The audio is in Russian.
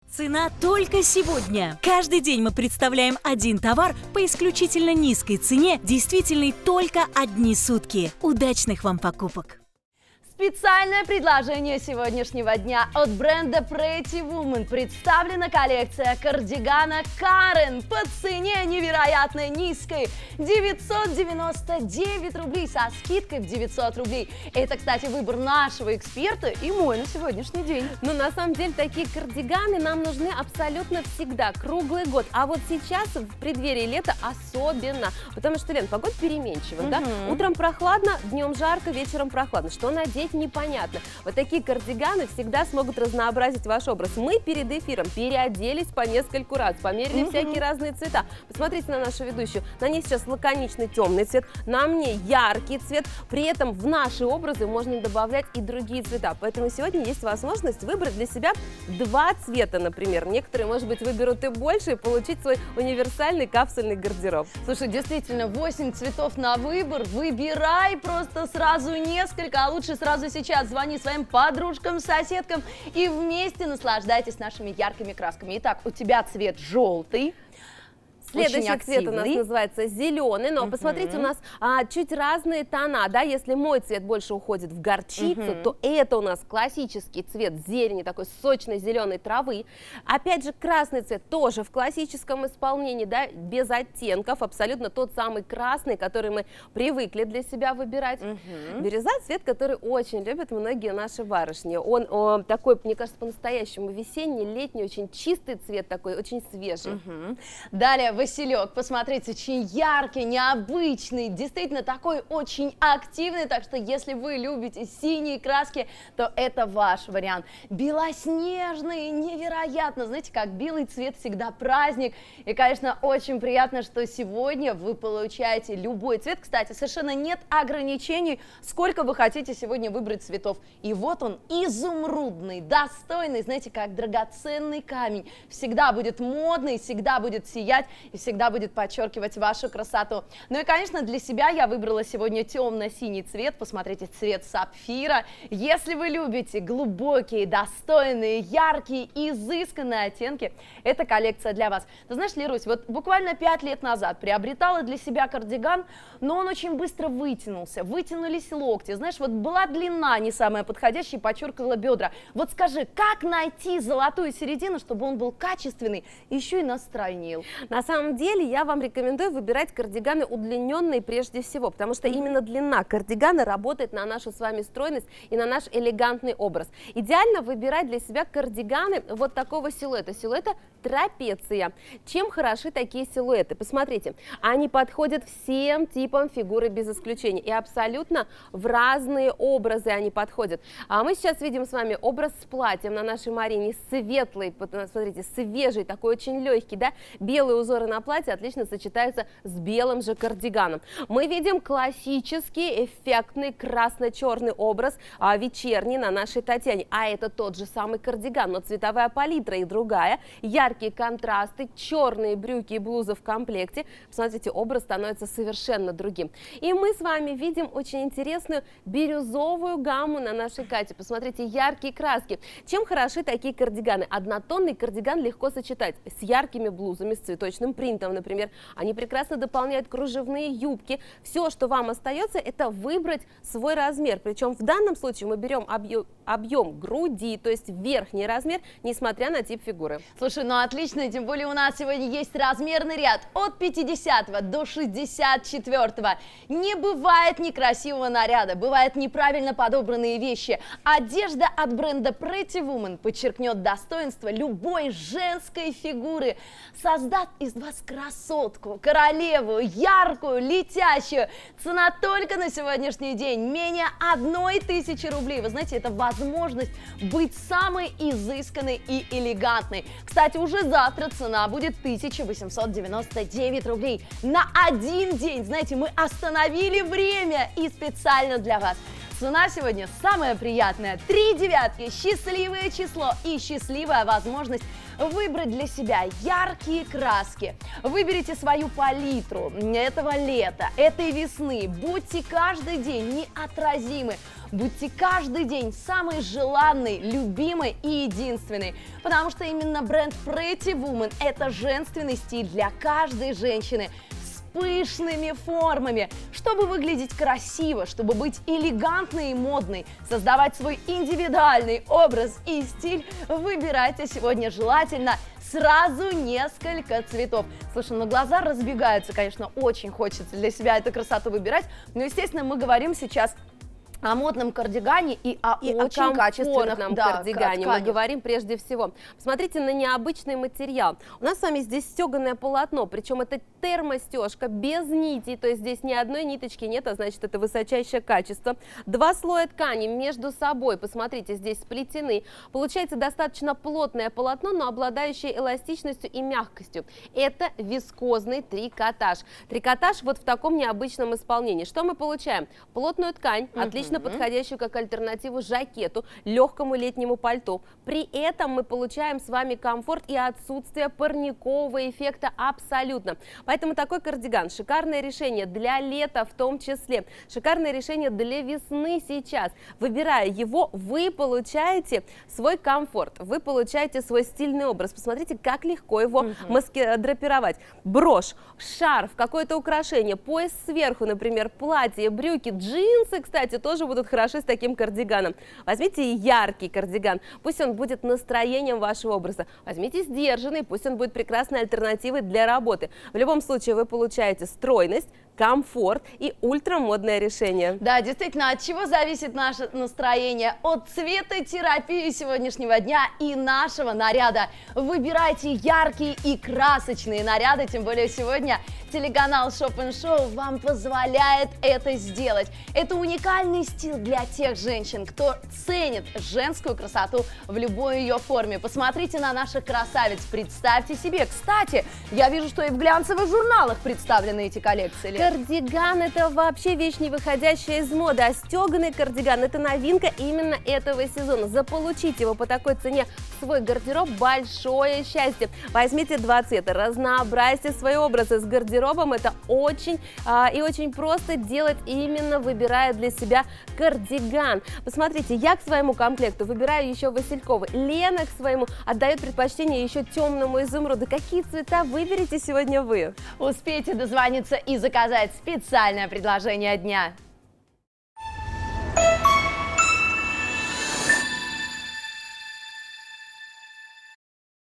Цена только сегодня. Каждый день мы представляем один товар по исключительно низкой цене, действительной только одни сутки. Удачных вам покупок! Специальное предложение сегодняшнего дня от бренда Pretty Woman. Представлена коллекция кардигана Карен по цене невероятно низкой. 999 рублей со скидкой в 900 рублей. Это, кстати, выбор нашего эксперта и мой на сегодняшний день. Но на самом деле такие кардиганы нам нужны абсолютно всегда, круглый год. А вот сейчас, в преддверии лета, особенно. Потому что, Лен, погода переменчивая, да? Утром прохладно, днем жарко, вечером прохладно. Что надеть, непонятно. Вот такие кардиганы всегда смогут разнообразить ваш образ. Мы перед эфиром переоделись по нескольку раз, померили всякие разные цвета. Посмотрите на нашу ведущую. На ней сейчас лаконичный темный цвет, на мне яркий цвет. При этом в наши образы можно добавлять и другие цвета. Поэтому сегодня есть возможность выбрать для себя два цвета, например. Некоторые, может быть, выберут и больше, и получить свой универсальный капсульный гардероб. Слушай, действительно, 8 цветов на выбор. Выбирай просто сразу несколько, а лучше сразу сейчас звони своим подружкам, соседкам и вместе наслаждайтесь нашими яркими красками. Итак, у тебя цвет желтый. Следующий цвет у нас называется зеленый, но посмотрите, у нас чуть разные тона, да, если мой цвет больше уходит в горчицу, то это у нас классический цвет зелени, такой сочной зеленой травы. Опять же, красный цвет тоже в классическом исполнении, да, без оттенков, абсолютно тот самый красный, который мы привыкли для себя выбирать. Бирюза — цвет, который очень любят многие наши барышни. Он такой, мне кажется, по-настоящему весенний, летний, очень чистый цвет такой, очень свежий. Далее Василек, посмотрите, очень яркий, необычный, действительно такой очень активный, так что если вы любите синие краски, то это ваш вариант. Белоснежный, невероятно, знаете, как белый цвет всегда праздник, и, конечно, очень приятно, что сегодня вы получаете любой цвет. Кстати, совершенно нет ограничений, сколько вы хотите сегодня выбрать цветов. И вот он, изумрудный, достойный, знаете, как драгоценный камень, всегда будет модный, всегда будет сиять и всегда будет подчеркивать вашу красоту. Ну и, конечно, для себя я выбрала сегодня темно-синий цвет. Посмотрите, цвет сапфира. Если вы любите глубокие, достойные, яркие, изысканные оттенки, эта коллекция для вас. Ты знаешь, Лерусь, вот буквально 5 лет назад приобретала для себя кардиган, но он очень быстро вытянулся, вытянулись локти. Знаешь, вот была длина не самая подходящая, подчеркивала бедра. Вот скажи, как найти золотую середину, чтобы он был качественный, еще и настройнил? На самом деле я вам рекомендую выбирать кардиганы удлиненные прежде всего, потому что именно длина кардигана работает на нашу с вами стройность и на наш элегантный образ. Идеально выбирать для себя кардиганы вот такого силуэта, трапеция. Чем хороши такие силуэты? Посмотрите, они подходят всем типам фигуры без исключения и абсолютно в разные образы они подходят. А мы сейчас видим с вами образ с платьем на нашей Марине, светлый, смотрите, свежий, такой очень легкий, да, белые узоры на платье отлично сочетаются с белым же кардиганом. Мы видим классический эффектный красно-черный образ вечерний на нашей Татьяне, а это тот же самый кардиган, но цветовая палитра и другая, яркие контрасты, черные брюки и блуза в комплекте. Посмотрите, образ становится совершенно другим. И мы с вами видим очень интересную бирюзовую гамму на нашей Кате. Посмотрите, яркие краски. Чем хороши такие кардиганы? Однотонный кардиган легко сочетать с яркими блузами, с цветочным принтом, например. Они прекрасно дополняют кружевные юбки. Все, что вам остается, это выбрать свой размер. Причем в данном случае мы берем объем груди, то есть верхний размер, несмотря на тип фигуры. Слушай, ну отлично, тем более у нас сегодня есть размерный ряд от 50 до 64. Не бывает некрасивого наряда, бывают неправильно подобранные вещи. Одежда от бренда Pretty Woman подчеркнет достоинство любой женской фигуры, создаст из вас красотку, королеву, яркую, летящую. Цена только на сегодняшний день менее 1000 рублей. Вы знаете, это возможность быть самой изысканной и элегантной. Кстати, уже завтра цена будет 1899 рублей на один день. Знаете, мы остановили время и специально для вас. цена сегодня самая приятная. 3 девятки, счастливое число и счастливая возможность выбрать для себя яркие краски. Выберите свою палитру этого лета, этой весны. Будьте каждый день неотразимы. Будьте каждый день самой желанной, любимой и единственной. Потому что именно бренд Pretty Woman – это женственный стиль для каждой женщины. Пышными формами, чтобы выглядеть красиво, чтобы быть элегантной и модной, создавать свой индивидуальный образ и стиль, выбирайте сегодня желательно сразу несколько цветов. Слушай, ну глаза разбегаются, конечно, очень хочется для себя эту красоту выбирать, но, естественно, мы говорим сейчас о модном кардигане и о очень качественном кардигане мы говорим прежде всего. Посмотрите на необычный материал. У нас с вами здесь стеганое полотно, причем это термостежка без нитей, то есть здесь ни одной ниточки нет, а значит это высочайшее качество. 2 слоя ткани между собой, посмотрите, здесь сплетены. Получается достаточно плотное полотно, но обладающее эластичностью и мягкостью. Это вискозный трикотаж. Трикотаж вот в таком необычном исполнении. Что мы получаем? Плотную ткань, отлично подходящую как альтернативу жакету, легкому летнему пальто. При этом мы получаем с вами комфорт и отсутствие парникового эффекта абсолютно. Поэтому такой кардиган – шикарное решение для лета в том числе, шикарное решение для весны сейчас. Выбирая его, вы получаете свой комфорт, вы получаете свой стильный образ. Посмотрите, как легко его драпировать. Брошь, шарф, какое-то украшение, пояс сверху, например, платье, брюки, джинсы, кстати, тоже будут хороши с таким кардиганом. Возьмите яркий кардиган, пусть он будет настроением вашего образа. Возьмите сдержанный, пусть он будет прекрасной альтернативой для работы. В любом случае вы получаете стройность, комфорт и ультрамодное решение. Да, действительно, от чего зависит наше настроение? От цветотерапии сегодняшнего дня и нашего наряда. Выбирайте яркие и красочные наряды, тем более сегодня телеканал Shop & Show вам позволяет это сделать. Это уникальный стиль для тех женщин, кто ценит женскую красоту в любой ее форме. Посмотрите на наших красавиц, представьте себе. Кстати, я вижу, что и в глянцевых журналах представлены эти коллекции. Кардиган – это вообще вещь, не выходящая из моды, а стеганый кардиган – это новинка именно этого сезона. Заполучить его по такой цене в свой гардероб – большое счастье. Возьмите 2 цвета, разнообразьте свои образы с гардеробом. Это очень и очень просто делать, именно выбирая для себя кардиган. Посмотрите, я к своему комплекту выбираю еще васильковый. Лена к своему отдает предпочтение еще темному изумруду. Какие цвета выберете сегодня вы? Успейте дозвониться и заказать специальное предложение дня.